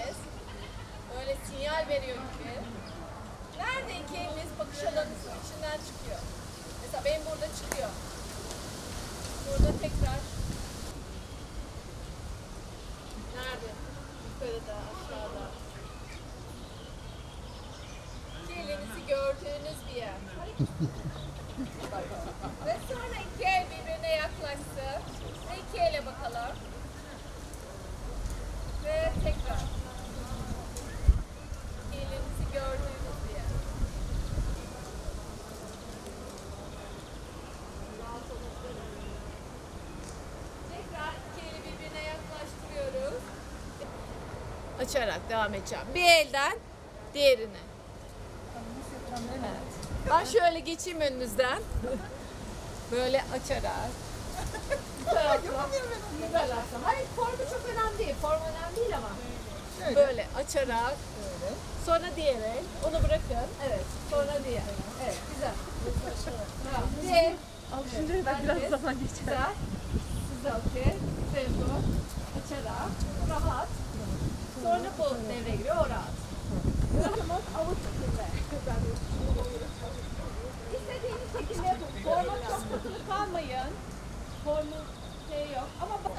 eliniz böyle sinyal veriyor gibi. Nerede iki eliniz bakış alanınızın içinden çıkıyor. Mesela benim burada çıkıyor. Burada tekrar. Nerede? Yukarıda, aşağıda. İki elinizi gördüğünüz bir yer. Ve sonra iki el birbirine yaklaşsın. Ve iki ele bakalım. Ve tekrar. İki elinizi gördüğünüz bir yer. Tekrar iki eli birbirine yaklaştırıyoruz. Açarak devam edeceğim. Bir elden diğerine. Evet. Ben şöyle geçeyim önünüzden. Böyle açarak. Bu taraftan. Bu taraftan. Hayır, formu çok önemli değil. Form önemli değil ama. Böyle açarak. Sonra diğer el. Onu bırakın. Evet. Sonra diğer. Evet. Güzel. Tamam. Diğer. Alışınca da biraz zaman geçer. Güzel. Güzel. Okey. Tempo. Açarak. Rahat. Sonra bu devreye giriyor. O rahat. Rahat avuç şekilde. İstediğiniz şekilde yapın. Forma çok takılı kalmayın. Formu şey yok. Ama